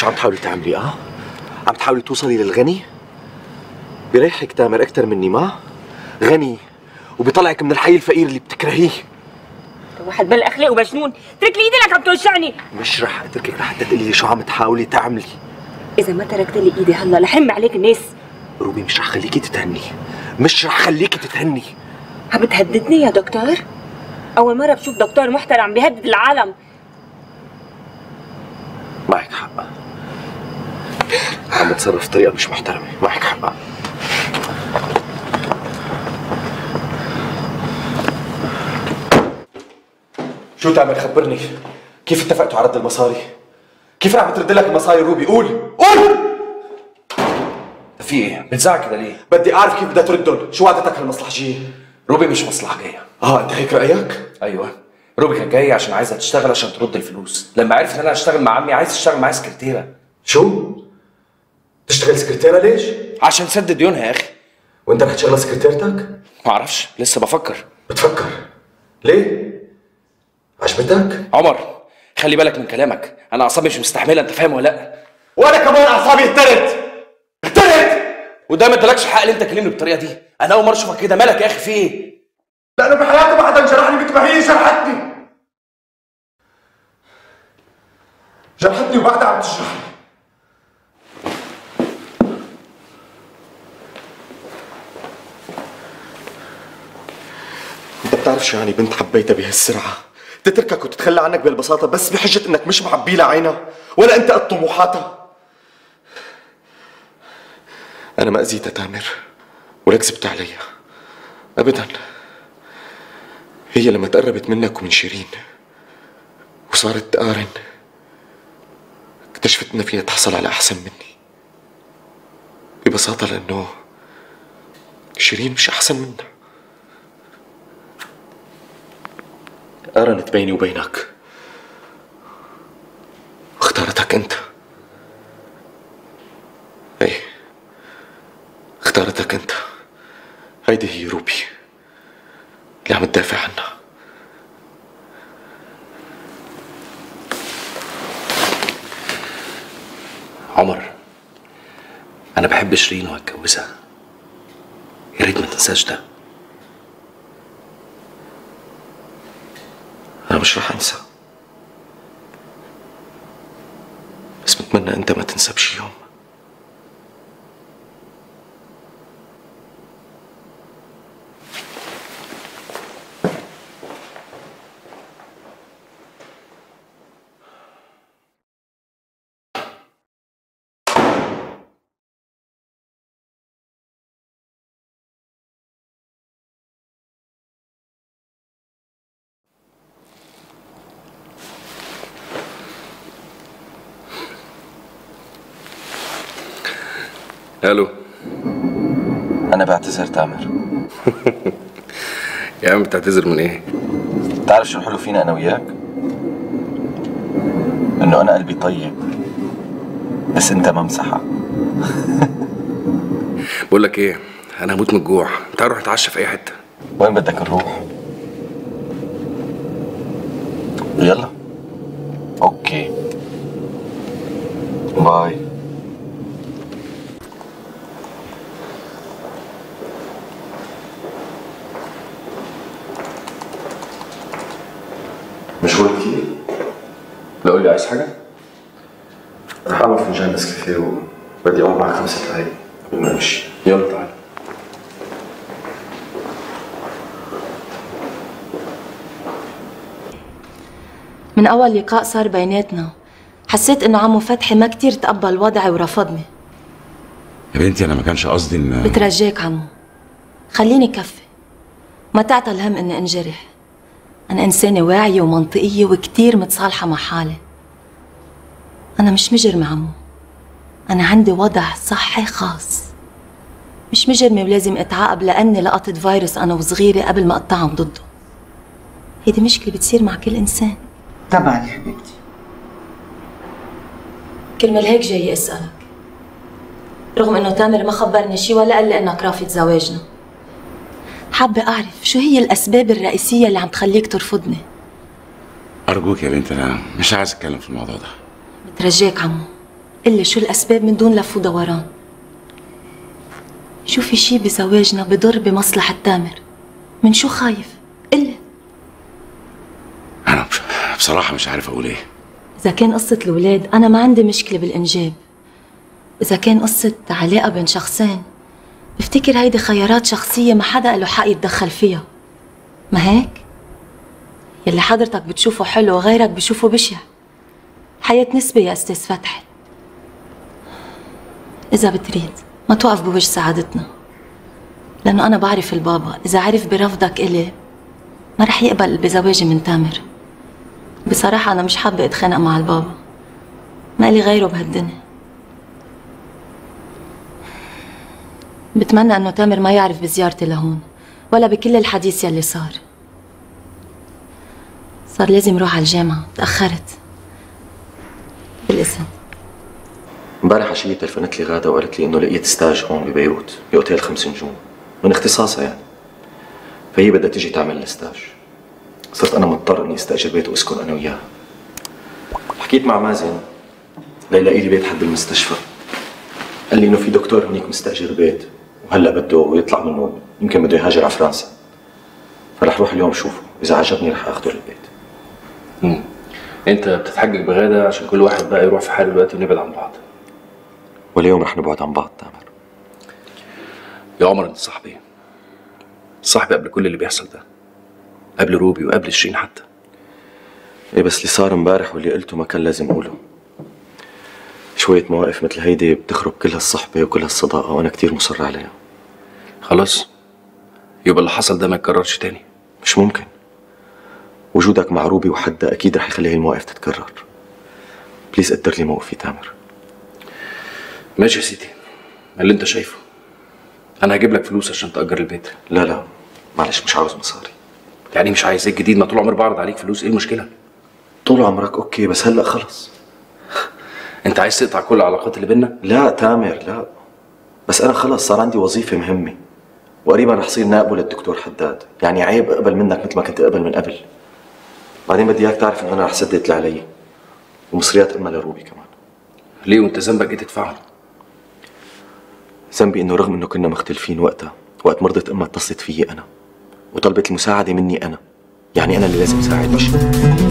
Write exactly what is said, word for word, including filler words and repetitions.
شو عم تحاولي تعملي اه؟ عم تحاولي توصلي للغني؟ بريحك تامر اكثر مني ما؟ غني وبيطلعك من الحي الفقير اللي بتكرهيه. واحد بلا اخلاق ومجنون، اترك لي ايدي لك عم توجعني. مش رح اتركك لحتى تقولي لي شو عم تحاولي تعملي. اذا ما تركت لي ايدي هلا رح رم عليك الناس. روبي مش رح خليكي تتهني، مش رح خليكي تتهني. عم تهددني يا دكتور؟ اول مره بشوف دكتور محترم عم بيهدد العالم. معك حق، عم بتصرف بطريقه مش محترمه، معك حق. شو تامر خبرني، كيف اتفقتوا على رد المصاري؟ كيف رح بترد لك المصاري روبي؟ قول قول. في ايه؟ بتزعق كده ليه؟ بدي اعرف كيف بدها تردهم، شو وعدتك هالمصلحجيه؟ روبي مش مصلحة جاية. اه انت هيك رأيك؟ ايوه، روبي كانت جاية عشان عايزة تشتغل عشان ترد الفلوس، لما عرفت ان انا هشتغل مع عمي عايز تشتغل معايا سكرتيرة. شو؟ تشتغل سكرتيرة ليش؟ عشان سد ديونها يا اخي. وانت رح تشغلها سكرتيرتك؟ معرفش، لسه بفكر. بتفكر؟ ليه؟ عجبتك؟ عمر خلي بالك من كلامك، انا اعصابي مش مستحملة، انت فاهم ولا لا؟ وانا كمان اعصابي اهترت اهترت وده ما ادالكش حق ان انت تكلمني بالطريقة دي، انا اول مرة اشوفك كده، مالك يا اخي في ايه؟ لأنه بحياتي ما حدا جرحني مثل ما هي جرحتني. جرحتني وبعدها عم تجرحني. أنت بتعرف شو يعني بنت حبيتها بهالسرعة؟ تتركك وتتخلى عنك بهالبساطة بس بحجة إنك مش معبي لها عينها ولا أنت قد طموحاتها. أنا ما أذيتها تامر ولا كذبت عليها أبداً. هي لما تقربت منك ومن شيرين وصارت تقارن اكتشفت انها فيها تحصل على احسن مني ببساطة، لانه شيرين مش احسن منها. قارنت بيني وبينك واختارتك انت. ايه اختارتك انت. هيدي هي روبي اللي عم تدافع عنها. عمر انا بحب شيرين وهتجوزها، يا ريت ما تنساش ده. انا مش رح انسى، بس بتمنى انت ما تنسى بشي يوم. الو. انا بعتذر تامر. يا عم بتعتذر من ايه؟ بتعرف شو الحلو فينا انا وياك؟ انه انا قلبي طيب بس انت ممسحة. بقول لك ايه، انا هموت من الجوع، تعال نروح نتعشى في اي حته. وين بدك نروح؟ يلا اوكي باي. مشغول كتير؟ لا قول لي عايز حاجة؟ رح اعمل فنجان نسكافيه وبدي اقعد معك خمس دقايق قبل ما امشي. يلا تعال. من أول لقاء صار بيناتنا حسيت إنه عمو فتحي ما كتير تقبل وضعي ورفضني. يا بنتي أنا ما كانش قصدي إن بترجاك عمو خليني كفي، ما تعطى الهم إني انجرح. أنا إنسانة واعية ومنطقية وكتير متصالحة مع حالي. أنا مش مجرمة عمو، أنا عندي وضع صحي خاص. مش مجرمة ولازم أتعاقب لأني لقطت فيروس أنا وصغيرة قبل ما أطعم ضده. هيدي مشكلة بتصير مع كل إنسان. طبعا يا حبيبتي. كرمال هيك جاي أسألك، رغم إنه تامر ما خبرني شي ولا قال لي إنك رافض زواجنا. حابة أعرف شو هي الأسباب الرئيسية اللي عم تخليك ترفضني. أرجوك يا بنتي أنا مش عايز أتكلم في الموضوع ده. بترجاك عمو قلي شو الأسباب من دون لف ودوران. شو في شي بزواجنا بضر بمصلحة تامر؟ من شو خايف؟ قلي. انا بصراحه مش عارف اقول ايه. إذا كان قصة الولاد أنا ما عندي مشكلة بالإنجاب. إذا كان قصة علاقة بين شخصين بفتكر هيدي خيارات شخصية ما حدا له حق يتدخل فيها. ما هيك؟ يلي حضرتك بتشوفه حلو وغيرك بشوفه بشع. حياة نسبة يا أستاذ فتحي. إذا بتريد ما توقف بوجه سعادتنا، لأنه أنا بعرف البابا إذا عرف برفضك إلي ما رح يقبل بزواجي من تامر. بصراحة أنا مش حابة أتخانق مع البابا، ما إلي غيره بهالدنيا. بتمنى إنه تامر ما يعرف بزيارتي لهون ولا بكل الحديث يلي صار. صار لازم روح على الجامعة، تأخرت. بالإذن. امبارح عشية تلفنت لي غادة وقالت لي انه لقيت ستاج هون ببيروت باوتيل خمس نجوم من اختصاصها يعني، فهي بدها تيجي تعمل الستاج. صرت انا مضطر اني استاجر بيت واسكن انا وياها. حكيت مع مازن ليلاقي لي بيت حد المستشفى، قال لي انه في دكتور هنيك مستاجر بيت وهلا بده يطلع منه، يمكن بده يهاجر على فرنسا، فرح روح اليوم شوفه، اذا عجبني رح اخذه للبيت. امم انت بتتحجج بغادة عشان كل واحد بقى يروح في حاله دلوقتي ونبعد عن بعض. واليوم رح نبعد عن بعض تامر. يا عمر انت صاحبي، صاحبي قبل كل اللي بيحصل ده، قبل روبي وقبل شيرين حتى. ايه بس اللي صار امبارح واللي قلته ما كان لازم اقوله. شوية مواقف مثل هيدي بتخرب كل هالصحبة وكل هالصداقة وانا كتير مصر عليها. خلاص يبقى اللي حصل ده ما يتكررش تاني. مش ممكن. وجودك مع روبي وحدا اكيد رح يخلي هي المواقف تتكرر. بليز قدر لي موقفي تامر. ماشي يا سيدي، اللي انت شايفه. انا هجيب لك فلوس عشان تأجر البيت. لا لا معلش مش عاوز مصاري. يعني مش عايز ايه جديد؟ ما طول عمري بعرض عليك فلوس، ايه المشكلة؟ طول عمرك اوكي بس هلا خلص. انت عايز تقطع كل العلاقات اللي بينا؟ لا تامر لا، بس انا خلص صار عندي وظيفة مهمة وقريبا رح صير نائبه للدكتور حداد، يعني عيب اقبل منك مثل ما كنت اقبل من قبل. بعدين بدي اياك تعرف انه انا رح سدد اللي علي ومصريات امها لروبي كمان. ليه وانت ذنبك ايه تدفعهم؟ ذنبي انه رغم انه كنا مختلفين وقتها، وقت مرضت امها اتصلت فيي انا وطلبت المساعدة مني انا، يعني انا اللي لازم ساعد مش